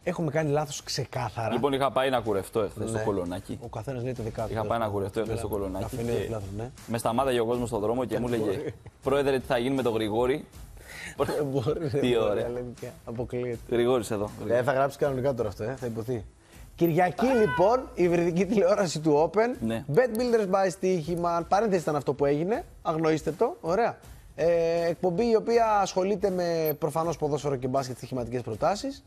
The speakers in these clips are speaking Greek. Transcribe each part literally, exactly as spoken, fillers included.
Έχουμε κάνει λάθος ξεκάθαρα. Λοιπόν, είχα πάει να κουρευτώ εχθές ναι. στο Κολονάκι. Ο καθένας λέει το δικά του. Είχα πάει να κουρευτώ εχθές στο Κολονάκι. Και... λάθος, ναι. Με σταμάταγε ο κόσμος στον δρόμο και μου έλεγε: Πρόεδρε, τι θα γίνει με τον Γρηγόρη. Δεν μπορεί. Τι ωραία. Αποκλείεται. Γρηγόρης εδώ. Ε, θα γράψει κανονικά τώρα αυτό, ε, θα υποθεί. Κυριακή λοιπόν, η υβριδική τηλεόραση του Open. Ναι. Bet Builders by στοίχημα. Παρένθεση ήταν αυτό που έγινε. Αγνοήστε το. Ωραία. Ε, εκπομπή η οποία ασχολείται με προφανώς ποδόσφαιρο και μπάσκετ, στοιχηματικές προτάσεις.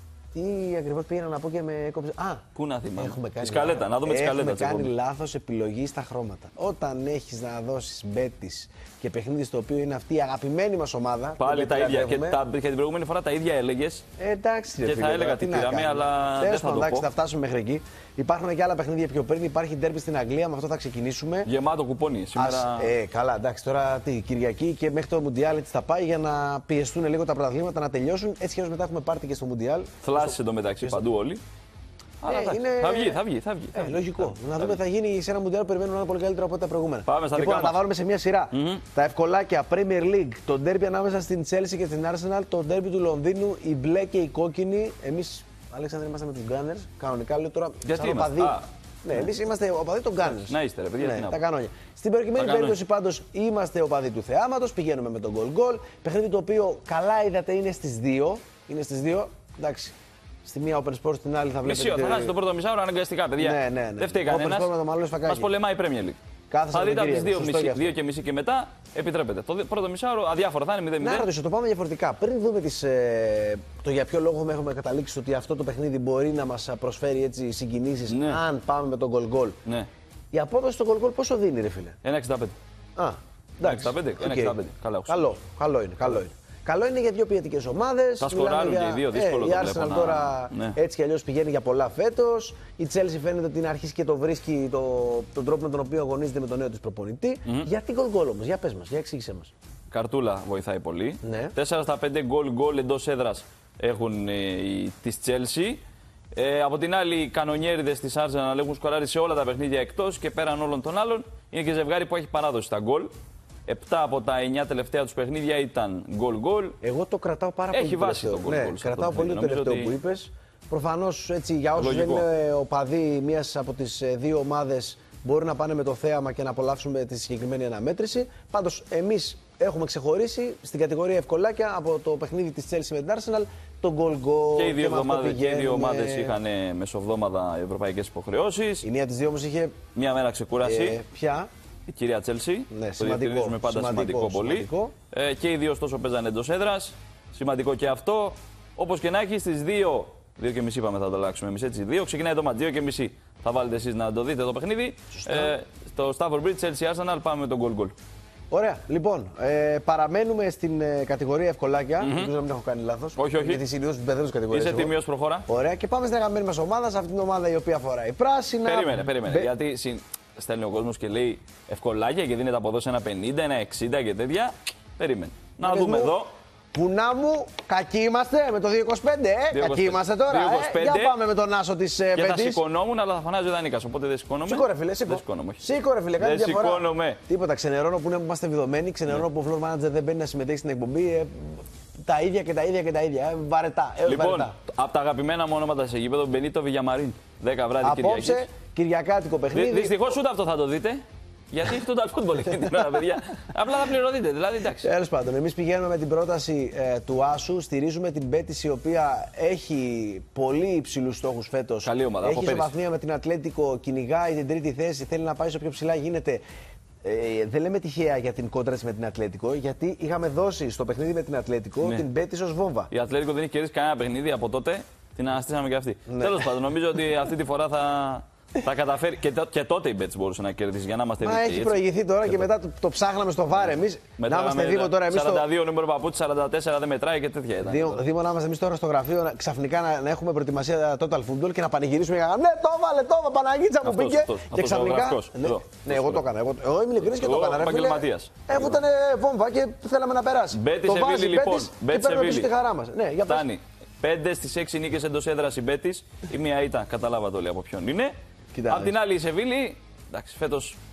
Τι ακριβώς πήγαινα να πω και με έκοψε. Α, πού να θυμάμαι. Έχουμε κάνει, σκαλέτα, να δούμε τη σκαλέτα. Έχουμε κάνει λάθος επιλογή στα χρώματα. Όταν έχεις να δώσεις μπέτης και παιχνίδι στο οποίο είναι αυτή η αγαπημένη μας ομάδα. Πάλι τα ίδια. Και, τα, και την προηγούμενη φορά τα ίδια έλεγες. Ε, εντάξει, και θα έλεγα τι πήραμε, αλλά. Τέλος πάντων, εντάξει, θα φτάσουμε μέχρι εκεί. Υπάρχουν και άλλα παιχνίδια πιο πριν. Υπάρχει ντέρμπι στην Αγγλία, με αυτό θα ξεκινήσουμε. Γεμάτο κουπόνι σήμερα. Ας, ε, καλά, εντάξει, τώρα τι, Κυριακή και μέχρι το Μουντιάλ έτσι θα πάει για να πιεστούν λίγο τα πρωταθλήματα να τελειώσουν. Έτσι κι μετά έχουμε πάρτι και στο Μουντιάλ. Θλάσσισε εντωμεταξύ παντού όλοι. Αλλά ε, είναι... θα βγει, θα βγει. Θα βγει, ε, θα βγει. Λογικό. Θα βγει. Να δούμε, θα γίνει σε ένα Μουντιάλ που περιμένουμε να είναι πολύ καλύτερο από τα προηγούμενα. Πάμε στα λοιπόν, δικά να τα βάλουμε σε μια σειρά. Mm-hmm. Τα ευκολάκια Premier League, το ντέρμπι ανάμεσα στην Chelsea και την Arsenal, το ντέρμπι του Λονδίνου, η μπλε και η κόκκινη. Εμείς, Αλέξανδρε, είμαστε με τους Gunners. Κανονικά λέω τώρα. Γιατί είμαστε. Ναι, εμείς είμαστε οπαδοί των Gunners. Να είστε, ρε παιδιά. Ναι, τα κανόνια. Στην προκειμένη περίπτωση πάντως είμαστε οπαδοί του θεάματος, πηγαίνουμε με τον goal goal. Παιχνίδι το οποίο καλά είδατε είναι στις δύο. Είναι στις δύο. Εντάξει. Στη μία Open Sports, στην άλλη θα βλέπετε. Μισή, θα χάσει το πρώτο μισάωρο αναγκαστικά, παιδιά. Ναι, ναι, ναι. Δεν φταίει κανένας. Μας πολεμάει η Premier League. Κάθε θα δείτε από τις δύο και μισή και μετά επιτρέπεται. Το πρώτο μισάωρο αδιάφορο θα είναι μηδέν μηδέν. Να ρωτήσω, το πάμε διαφορετικά. Πριν δούμε τις, ε, το για ποιο λόγο έχουμε καταλήξει ότι αυτό το παιχνίδι μπορεί να μας προσφέρει έτσι συγκινήσεις, ναι. αν πάμε με τον goal goal. Ναι. Η απόδοση στο goal goal πόσο δίνει, ρε φίλε? ένα εξήντα πέντε. Α, εντάξει. ένα εξήντα πέντε. Καλά, καλό, καλό είναι. Καλό είναι. Καλό είναι για δύο ποιοτικές ομάδες. Τα σκοράρουν για... και οι δύο, δύσκολο ε, το η Arsenal να... τώρα ναι. έτσι κι αλλιώς πηγαίνει για πολλά φέτος. Η Chelsea φαίνεται ότι είναι αρχίσει και το βρίσκει το, τον τρόπο με τον οποίο αγωνίζεται με τον νέο της προπονητή. Mm-hmm. Γιατί γκολ γκολ όμως, για πες μας, για εξήγησέ μας. Καρτούλα βοηθάει πολύ. Ναι. τέσσερα στα πέντε γκολ γκολ εντός έδρας έχουν ε, οι, της Chelsea. Ε, από την άλλη, οι κανονιέριδες της Arsenal έχουν σκοράρει σε όλα τα παιχνίδια εκτός και πέραν όλων των άλλων. Είναι και ζευγάρι που έχει παράδοση στα γκολ. Επτά από τα εννιά τελευταία τους παιχνίδια ήταν γκολ-γκολ. Εγώ το κρατάω πάρα πολύ. Έχει βάση το γκολ-γκολ. Ναι, κρατάω πολύ το τελευταίο ότι... που είπες. Προφανώς έτσι για όσους δεν είναι οπαδοί μίας από τις δύο ομάδες μπορεί να πάνε με το θέαμα και να απολαύσουμε τη συγκεκριμένη αναμέτρηση. Πάντως εμείς έχουμε ξεχωρίσει στην κατηγορία ευκολάκια από το παιχνίδι της Chelsea με την Arsenal το γκολ-γκολ. Και οι δύο, εβδομάδες, και οι δύο ομάδες είχαν μεσοβδόμαδα ευρωπαϊκές υποχρεώσεις. Η μία από τις δύο όμως είχε. Μία μέρα ξεκούραση. Ε, ποια? Η κυρία Τσέλσι. Ναι, το σημαντικό, πάντα σημαντικό, σημαντικό, σημαντικό. πολύ. Ε, και οι δύο ωστόσο παίζανε εντός έδρας. Σημαντικό και αυτό. Όπως και να έχει, στις δύο. Δύο και μισή πάμε θα το αλλάξουμε εμείς έτσι. Δύο ξεκινάει το μάτς. Δύο και μισή θα βάλετε εσείς να το δείτε το παιχνίδι. Ε, στο Stamford Bridge, Chelsea Arsenal πάμε με τον goal goal. Ωραία. Λοιπόν, ε, παραμένουμε στην ε, κατηγορία ευκολάκια. Mm-hmm. Ελπίζω να μην έχω κάνει λάθος. Όχι, όχι. Γιατί συνήθως μπερδεύω κατηγορίες. Είσαι τιμίος, προχώρα. Ωραία. Και πάμε στην αγαπημένη μας ομάδα, σε αυτήν την ομάδα η οποία φοράει πράσινα. Περίμενε, περίμενε. Μπε... Γιατί συν... στέλνει ο κόσμος και λέει ευκολάκια και δίνεται από εδώ σε ένα πενήντα, ένα εξήντα και τέτοια. Περίμενε. Να Πες δούμε μου, εδώ. Πουνά μου, κακοί είμαστε με το δύο είκοσι πέντε, ε! Κακοί είμαστε τώρα. Ε. Για πάμε με τον άσο της ε, Πέτης. Και θα σηκωνόμουν, αλλά θα φανάζει ο Δανίκας, οπότε δεν σηκώνομαι. Σήκω ρε φίλε, σήκω. Σήκω ρε φίλε, κάτι διαφορά. Σηκώνομαι. Τίποτα, ξενερώνω που είμαστε βιδωμένοι, ξενερώνω που ο floor manager δεν μπαίνει να συμμετέχει στην εκπομπή. Ε, τα ίδια και τα ίδια και τα ίδια. Ε, βαρετά. Ε, λοιπόν, βαρετά. από τα αγαπημένα μου ονόματα σε γήπεδο, Μπενίτο Βιγιαμαρίν. δέκα βράδυ Κυριακής. Απόψε, Κυριακάτικο παιχνίδι. Δυστυχώς ούτε αυτό θα το δείτε. Γιατί έχει το total football εκείνη την ώρα, παιδιά. Απλά θα πληρωθείτε, δηλαδή εντάξει. Τέλος πάντων, εμείς πηγαίνουμε με την πρόταση ε, του Άσου. Στηρίζουμε την Μπέτης η οποία έχει πολύ υψηλούς στόχους φέτος. Καλή ομάδα. Έχει ισοβαθμία με την Ατλέτικο, κυνηγάει την τρίτη θέση, θέλει να πάει όσο πιο ψηλά γίνεται. Ε, δεν λέμε τυχαία για την κόντρα με την Ατλέτικο, γιατί είχαμε δώσει στο παιχνίδι με την Ατλέτικο ναι. την Μπέτης ως βόμβα. Η Ατλέτικο δεν έχει κερδίσει κανένα παιχνίδι από τότε. Την αναστήσαμε και αυτή. Ναι. Τέλος πάντων, νομίζω ότι αυτή τη φορά θα. Θα καταφέρει. Και, και τότε η Betis μπορούσε να κερδίσει για να είμαστε δίκαιοι. Μα έχει προηγηθεί τώρα και, και μετά το, το ψάχναμε στο βάρ εμείς. Να είμαστε Δήμο τώρα εμείς. σαράντα δύο το... νούμερο παπούτσι, σαράντα τέσσερα δεν μετράει και τέτοια ήταν. Δήμο, Δήμο να είμαστε εμείς τώρα στο γραφείο, ξαφνικά να, να έχουμε προετοιμασία total football και να πανηγυρίσουμε για να. Ναι, το έβαλε, το έβαλε, Παναγίτσα μου πήγε. Αυτός, και αυτός, ξαφνικά. αυτός, ναι, εδώ, ναι, εγώ το έκανα. Εγώ, εγώ είμαι ειλικρινής και το έκανα. Επαγγελματίας. Αφού ήταν βόμβα και θέλαμε να περάσει. Μπέτη Σεβίλη λοιπόν. Μπέτη Σεβίλη. Τη χαρά μας. Ναι, για φτάνει. πέντε στις έξι νίκες εντός έδρας η Μπέτης. Η μία ήταν, καταλάβατε όλοι από ποιον είναι. Απ' την άλλη η Σεβίλη, εντάξει, φέτος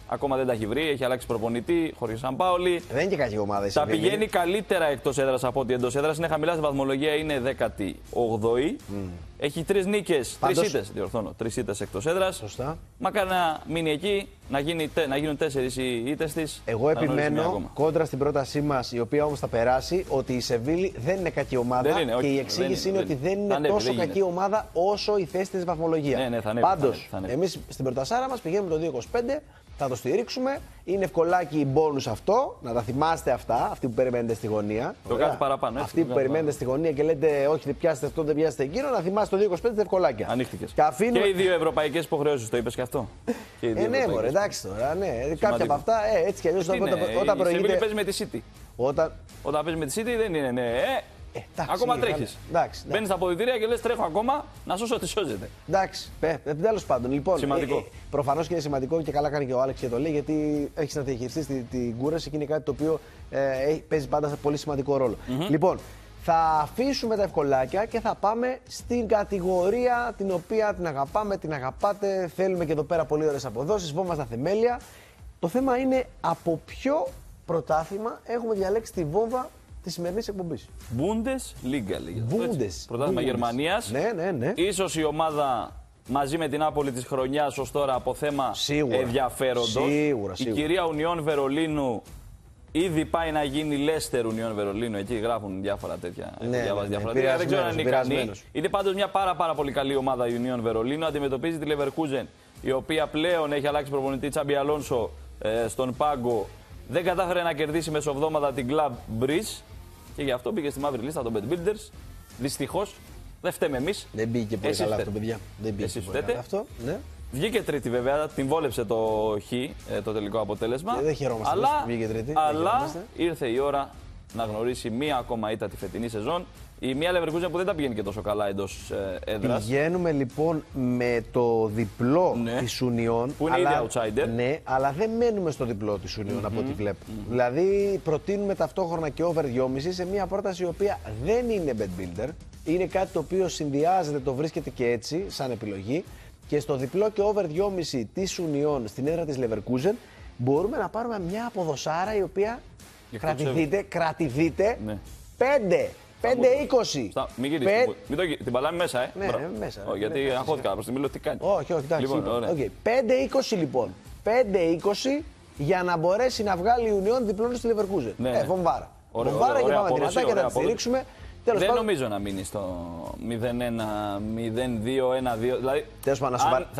Ακόμα δεν τα έχει βρει, έχει αλλάξει προπονητή, χωρίς Σαμπάολη. Δεν είναι και κακή ομάδα. Τα πηγαίνει καλύτερα εκτός έδρας από ότι εντός έδρας. Είναι χαμηλά στη βαθμολογία, είναι δέκατη όγδοη. Mm. Έχει τρεις νίκες, Πάντως... τρεις ήττες, διορθώνω, τρεις ήττες εκτός έδρας. Σωστά. Μακάρι να μείνει εκεί, να, γίνει, να γίνουν τέσσερις οι ήττες της. Εγώ επιμένω κόντρα στην πρότασή μας, η οποία όμως θα περάσει, ότι η Σεβίλη δεν είναι κακή ομάδα. Είναι, και η εξήγηση είναι, είναι ότι δεν είναι ανέβει, τόσο δεν κακή ομάδα όσο η θέση της βαθμολογία. Ναι, ναι, θα ανέβει, Πάντως, θα εμείς στην προτασάρα μας πηγαίνουμε το δύο είκοσι πέντε. Θα το στηρίξουμε. Είναι ευκολάκι η μπόνους αυτό. Να τα θυμάστε αυτά, αυτοί που περιμένετε στη γωνία. Το κάτι παραπάνω. Έτσι, αυτοί που περιμένετε στη γωνία και λέτε όχι, δεν πιάσετε αυτό, δεν πιάσετε εκείνο. Να θυμάστε το δύο είκοσι πέντε ευκολάκια. Ανοίχτηκες. Και, αφήνουμε... και οι δύο ευρωπαϊκές υποχρεώσεις, το είπες και αυτό. Και ε, ναι, μωρέ, εντάξει τώρα. Ναι. Κάποια από αυτά ε, έτσι κι αλλιώς όταν, όταν προηγείται. Η παίζει με τη City. Όταν, όταν παίζει με τη City δεν είναι. Ναι. Ε, Ε, εντάξει, ακόμα τρέχει. Μπαίνει στα αποδυτήρια και λε: τρέχω ακόμα να σώσω ό,τι σώζεται. Εντάξει, τέλος πάντων. Λοιπόν, σημαντικό. Ε, ε, προφανώς και είναι σημαντικό και καλά κάνει και ο Άλεξ και το λέει, γιατί έχει να διαχειριστεί την τη κούραση και είναι κάτι το οποίο ε, παίζει πάντα σε πολύ σημαντικό ρόλο. Mm-hmm. Λοιπόν, θα αφήσουμε τα ευκολάκια και θα πάμε στην κατηγορία την οποία την αγαπάμε, την αγαπάτε. Θέλουμε και εδώ πέρα πολύ ωραίες αποδόσεις. Βόμβα στα θεμέλια. Το θέμα είναι από ποιο πρωτάθλημα έχουμε διαλέξει τη βόμβα τη σημερινή εκπομπή. Bundesliga λέγεται. Bundes. Πρωτάθλημα Γερμανίας. Ναι, ναι, ναι. Ίσως η ομάδα μαζί με την Νάπολη της χρονιάς ως τώρα από θέμα σίγουρα, ενδιαφέροντος. Σίγουρα, σίγουρα. Η κυρία Ουνιόν Βερολίνου ήδη πάει να γίνει Λέστερ Ουνιόν Βερολίνου. Εκεί γράφουν διάφορα τέτοια. Ναι, ναι, ναι, διάφορα ναι, τέτοια. Δεν ξέρω αν είναι ικανή. Είναι πάντως μια πάρα, πάρα πολύ καλή ομάδα η Ουνιόν Βερολίνου. Αντιμετωπίζει τη Leverkusen, η οποία πλέον έχει αλλάξει προπονητή, Τσάμπι Αλόνσο, ε, στον πάγκο. Δεν κατάφερε να κερδίσει μεσοβδόματα την Club Breeze. Και γι' αυτό πήγε στη μαύρη λίστα των Bet Builders. Δυστυχώς δεν φταίμε εμείς. Δεν πήγε πολύ καλά αυτό, παιδιά. Δεν πήγε πολύ καλά αυτό. Ναι. Βγήκε τρίτη βέβαια, την βόλεψε το Χ, το τελικό αποτέλεσμα. Δεν χαιρόμαστε. Αλλά, βγήκε τρίτη, αλλά ήρθε η ώρα να γνωρίσει μία ακόμα ήττα τη φετινή σεζόν. Η μία Leverkusen που δεν τα πηγαίνει και τόσο καλά εντός ε, έδρας. Πηγαίνουμε λοιπόν με το διπλό ναι. της Ουνιόν. Που είναι αλλά, ήδη outsider. Ναι, αλλά δεν μένουμε στο διπλό της Ουνιόν mm-hmm. από ό,τι βλέπω. Mm-hmm. Δηλαδή προτείνουμε ταυτόχρονα και over δυόμισι σε μια πρόταση η οποία δεν είναι bet builder. Είναι κάτι το οποίο συνδυάζεται, το βρίσκεται και έτσι σαν επιλογή. Και στο διπλό και over δυόμισι της Ουνιόν στην έδρα της Leverkusen μπορούμε να πάρουμε μια αποδοσάρα η οποία κρατηθείτε, κρατηθείτε ναι. πέντε. πέντε είκοσι. Μην γυρίσει. Πέ... Την παλάμε μέσα, ε. Ναι, μέσα. Oh, γιατί ναι, αγχώθηκα προς τη μιλώ τι κάνει. Όχι, όχι, εντάξει. Λοιπόν, okay. πέντε είκοσι λοιπόν. πέντε είκοσι για να μπορέσει να βγάλει η Ουνιόν διπλώνει στη Leverkusen. Ναι. Ε, βομβάρα. Ωραία, βομβάρα ωραία, και ωραία, πάμε δυνατά και να τη στηρίξουμε. Δεν πάντων... νομίζω να μείνει στο μηδέν ένα, μηδέν δύο, ένα δύο. Δηλαδή, τέλος πάντων,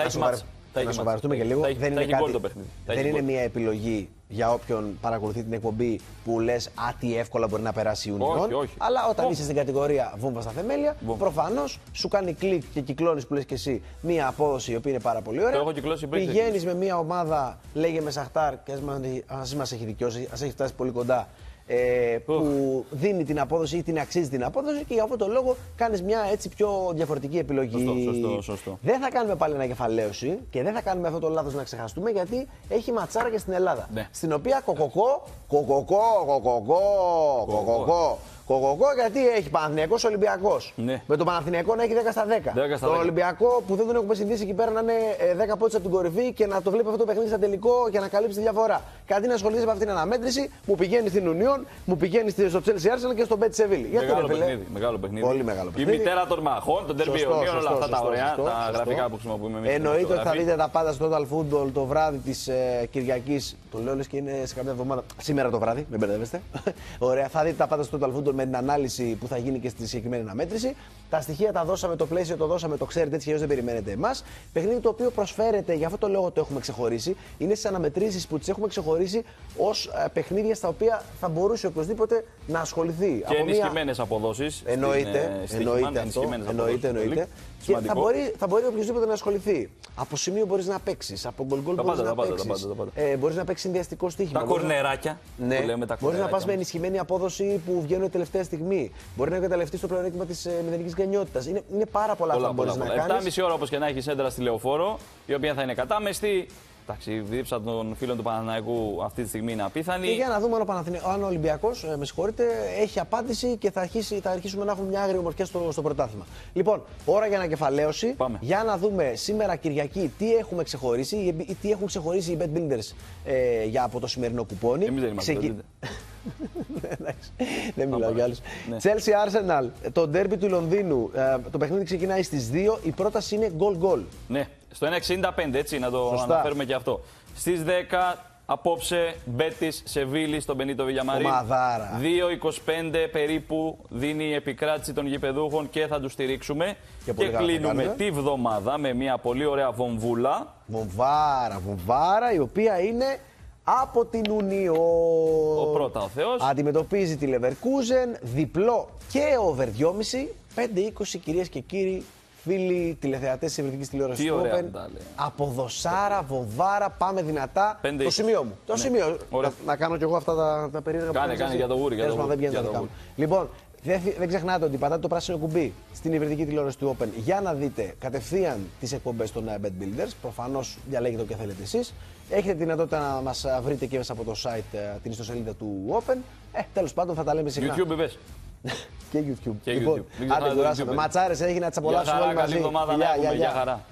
να σοβαρευτούμε και λίγο. Δεν είναι, κάτι, δεν είναι μια επιλογή για όποιον παρακολουθεί την εκπομπή που λες α, τι εύκολα μπορεί να περάσει η Ουνιόν. Όχι, όχι. Αλλά όταν όχι. είσαι στην κατηγορία βόμβα στα θεμέλια, προφανώς σου κάνει κλικ και κυκλώνεις που λες και εσύ μια απόδοση η οποία είναι πάρα πολύ ωραία. Πηγαίνεις με μια ομάδα, λέγε με Σαχτάρ, και ας μας έχει δικαιώσει, ας έχει φτάσει πολύ κοντά. Ε, που δίνει την απόδοση ή την αξίζει την απόδοση και για αυτόν τον λόγο κάνεις μια έτσι πιο διαφορετική επιλογή. Σωστό, σωστό, σωστό. Δεν θα κάνουμε πάλι ανακεφαλαίωση και δεν θα κάνουμε αυτό το λάθος να ξεχαστούμε γιατί έχει ματσάρα και στην Ελλάδα. Ναι. Στην οποία κοκοκό, κοκοκό, κοκοκό, κοκοκό. Κοκοκό γιατί έχει Παναθηναϊκός Ολυμπιακός. Ναι. Με τον Παναθηναϊκό να έχει δέκα στα δέκα. δέκα στα τον δέκα. Ολυμπιακό που δεν τον έχουμε συνδύσει εκεί πέρα να είναι δέκα πόντους από την κορυφή και να το βλέπει αυτό το παιχνίδι στα τελικό για να καλύψει τη διαφορά. Κάτι να ασχολείσαι με αυτήν την αναμέτρηση, μου πηγαίνει στην Ουνιόν, μου πηγαίνει στο Chelsea Arsenal και στο Bet Seville. Μεγάλο παιχνίδι, μεγάλο παιχνίδι. Πολύ μεγάλο παιχνίδι. Η μητέρα των μαχών, τον Derby Union, όλα αυτά τα ωραία, τα γραφικά που χρησιμοποιούμε εμείς. Εννοείται ότι θα δείτε τα πάντα στο Total Football το βράδυ της ε, Κυριακής. Το λέω λες και είναι σε κάποια εβδομάδα. Σήμερα το βράδυ, μην μπερδεύεστε. Ωραία, θα δείτε τα πάντα στο Total Football με την ανάλυση που θα γίνει και στη συγκεκριμένη αναμέτρηση. Τα στοιχεία τα δώσαμε, το πλαίσιο το δώσαμε, το ξέρετε έτσι και δεν περιμένετε εμάς. Παιχνίδι το οποίο προσφέρεται, για αυτό το λόγο το έχουμε ξεχωρίσει, είναι στις αναμετρήσεις που τις έχουμε ξεχωρίσει ως ε, παιχνίδια στα οποία θα μπορούσε οποιοδήποτε να ασχοληθεί. Και ενισχυμένες μια... αποδόσεις. Εννοείται, στην, ε, εννοείται αυτό. Εννοείται, εννοείται. Και θα μπορεί, θα μπορεί οποιοδήποτε να ασχοληθεί. Από σημείο μπορείς να παίξεις, από γκολ γκολ μπορείς να παίξεις. Ε, μπορείς να παίξεις συνδυαστικό στοίχημα. Τα κορνεράκια. Ναι, μπορείς να πας με ενισχυμένη απόδοση που βγαίνουν τελευταία στιγμή. Μπορεί να εκμεταλλευτείς το πλεονέκτημα της ε, μηδενικής γκρινιότητας. Είναι, είναι πάρα πολλά αυτά που μπορείς να κάνεις. επτά και μισή ώρα όπως και να έχεις έντρα στη Λεωφόρο, η οποία θα είναι κατάμεστη. Εντάξει, η δίψα των φίλων του Παναθηναϊκού αυτή τη στιγμή είναι απίθανη. Και για να δούμε αν ο, Παναθηναι... αν ο Ολυμπιακός, ε, με συγχωρείτε, έχει απάντηση και θα, αρχίσει, θα αρχίσουμε να έχουμε μια άγρια ομορφιά στο, στο πρωτάθλημα. Λοιπόν, ώρα για ανακεφαλαίωση. Πάμε. Για να δούμε σήμερα Κυριακή τι έχουμε ξεχωρίσει ή τι έχουν ξεχωρίσει οι Bet Builders ε, για από το σημερινό κουπόνι. Εμείς δεν είμαστε Ξεκι... Δεν μιλάω για άλλους. Ναι. Chelsea Arsenal, το ντέρμπι του Λονδίνου. Ε, το παιχνίδι ξεκινάει στις δύο. Η πρόταση είναι goal-goal. Ναι, στο ένα εξήντα πέντε, έτσι, να το Σωστά. αναφέρουμε και αυτό. Στις δέκα, απόψε, Μπέτις Σεβίλη στον Μπενίτο Βιλιαμαρίν. Ομαδάρα. δύο είκοσι πέντε περίπου δίνει η επικράτηση των γηπεδούχων και θα τους στηρίξουμε. Και, και κλείνουμε τη βδομάδα με μια πολύ ωραία βομβούλα. Βομβάρα, βομβάρα, η οποία είναι από την Ουνιό. Ο πρώτα ο Θεός. Αντιμετωπίζει τη Leverkusen, διπλό και over δυόμισι. πέντε είκοσι κυρίες και κύριοι, φίλοι τηλεθεατές της Ευρωπαϊκής Τηλεόρασης του Open. Αποδοσάρα, βομβάρα, πάμε δυνατά. πέντε είκοσι. Το σημείο μου. Το ναι. σημείο. Να, να κάνω κι εγώ αυτά τα, τα περίεργα που κάνε, κάνε για το γούρι. Δεν βγαίνει τα δικά μου. Λοιπόν, δεν, δεν ξεχνάτε ότι πατάτε το πράσινο κουμπί στην Ευρωπαϊκή Τηλεόραση του Open για να δείτε κατευθείαν τις εκπομπές των Bet Builders. Προφανώς διαλέγετε όποια θέλετε εσείς. Έχετε τη δυνατότητα να μας βρείτε και μέσα από το site την ιστοσελίδα του Open. Ε, τέλος πάντων θα τα λέμε συχνά. YouTube είπες. Και YouTube. Και Λοιπόν, YouTube. άντε κουράσαμε. Ματσάρες, έγινε να τις απολαύσουμε όλοι μαζί. Καλή εβδομάδα να έχουμε. Γεια χαρά.